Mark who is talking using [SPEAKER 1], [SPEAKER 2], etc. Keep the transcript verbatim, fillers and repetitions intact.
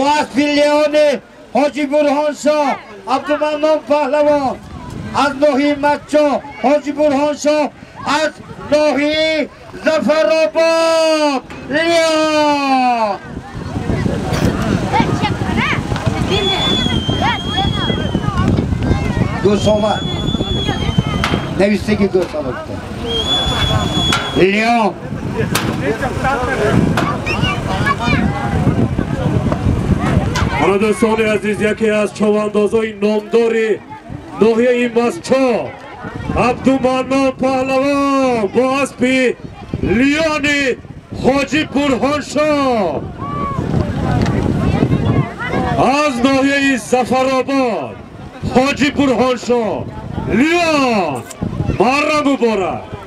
[SPEAKER 1] اسب لیونی حاجی برهان شاه عبدالمنان پهلوان از ناحیه مچا حاجی برهان شاه از ناحیه ظفرآباد لیون گوش آمد نویسته که گوش آمد لیون
[SPEAKER 2] حالا دوستان عزیز یکی از چواندازای نامداری ناحیه مسچا عبدالمنان پهلوان با اسب لیون حاجی برهان شاه از ناحیه ظفرآباد حاجی برهان شاه لیون مره مبارک